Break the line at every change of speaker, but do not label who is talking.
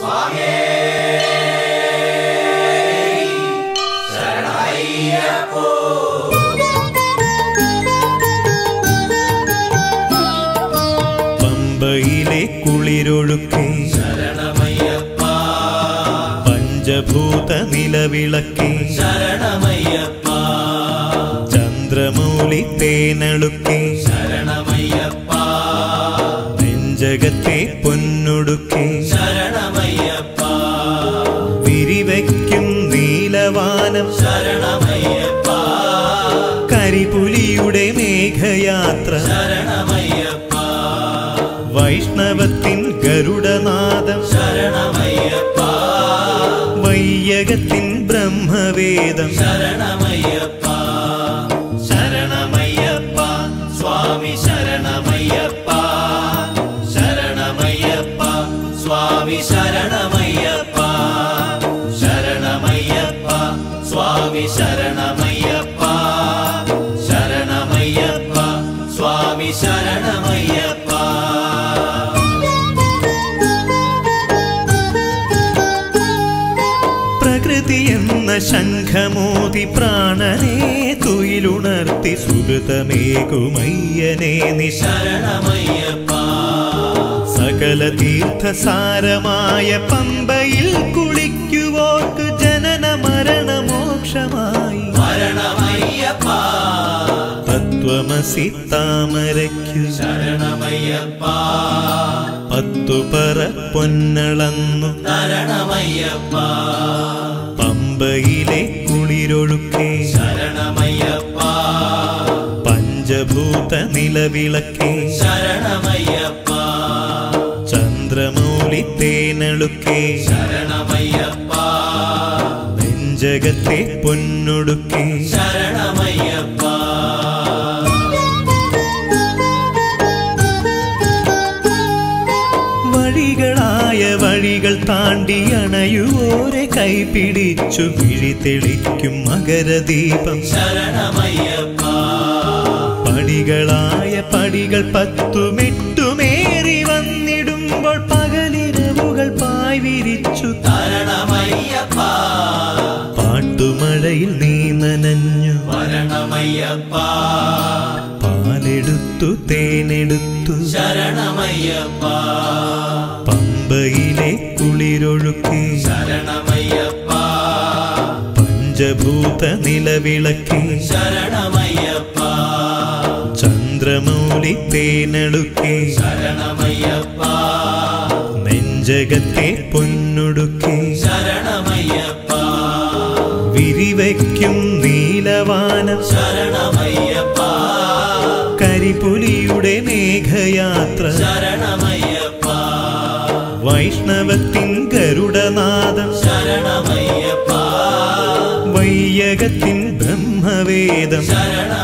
പമ്പയിലെ കുളിരൊഴുക്കേ
ശരണമയ്യപ്പാ
പഞ്ചഭൂത നിലവിളക്കേ
ശരണമയ്യപ്പാ
ചന്ദ്രമൗലി തേനളുക്കേ
ശരണമയ്യപ്പാ
നെഞ്ചകത്തെ പൊന്നുടുക്കേ
ശരണമയ്യപ്പാ
വിരിവയ്ക്കും നീലവാനം
ശരണമയ്യപ്പാ
കരിപുലിയുടെ മേഘയാത്ര
ശരണമയ്യപ്പാ
വൈഷ്ണവത്തിൻ ഗരുഡനാദം
ശരണമയ്യപ്പാ
വൈയകത്തിൻ ബ്രഹ്മവേദം
ശരണമയ്യപ്പാ ശരണമയ്യപ്പാ സ്വാമി ശരണമയ്യപ്പാ ശരണമയ്യപ്പാ സ്വാമി ശരണമയ്യപ്പാ ശരണമയ്യപ്പാ സ്വാമി ശരണമയ്യപ്പാ ശരണമയ്യപ്പാ സ്വാമി ശരണമയ്യപ്പാ
പ്രകൃതി എന്ന ശംഖമോതി പ്രാണനെ തുയിലുണർത്തി സുഹൃതമേകുമയ്യനെ നിശ
ശരണമയ്യപ്പാ
സകല തീർത്ഥസാരമായ പമ്പയിൽ കുളിക്കുവോർക്ക് ജനന മരണ മോക്ഷമായി
ശരണമയ്യപ്പാ
തത്വമസി താമരയ്ക്കു
ശരണമയ്യപ്പാ
പത്തുപറ പൊന്നളന്നു
ശരണമയ്യപ്പാ
പമ്പയിലെ കുളിരൊഴുക്കേ
ശരണമയ്യപ്പാ
പഞ്ചഭൂത നിലവിളക്കേ
ശരണമയ്യപ്പാ
ചന്ദ്രമൗലി തേനളുക്കേ
ശരണമയ്യപ്പാ
നെഞ്ചകത്തെ പൊന്നുടുക്കേ
ശരണമയ്യപ്പാ
വഴികളായ വഴികൾ താണ്ടി അണയുവോരെ കൈപിടിച്ചു വിഴി തെളിക്കും മകരദീപം
ശരണമയ്യപ്പാ
പടികളായ പടികൾ പത്തുമെട്ടുമേറി വന്നിടുമ്പോൾ പകലിരവുകൾ പായ് വിരിച്ചു
ശരണമയ്യപ്പാ
പാട്ടുമഴയിൽ നീ നനഞ്ഞു
ശരണമയ്യപ്പാ
പാലെടുത്തു തേനെടുത്തു
ശരണമയ്യപ്പാ
പമ്പയിലെ കുളിരൊഴുക്കേ
ശരണമയ്യപ്പാ
പഞ്ചഭൂത നിലവിളക്കേ
ശരണമയ്യപ്പാ
ചന്ദ്രമൗലി തേനടുക്കേ
ശരണമയ്യപ്പാ
നെഞ്ചകത്തെ പൊന്നുടുക്കേ
ശരണമയ്യപ്പാ
വിരിവയ്ക്കും നീലവാനം
ശരണമയ്യപ്പാ
കരിപുലിയുടെ മേഘയാത്ര
ശരണമയ്യപ്പാ
വൈഷ്ണവത്തിൻ ഗരുഡനാദം
ശരണമയ്യപ്പാ
വൈയകത്തിൻ ബ്രഹ്മവേദം
ശരണ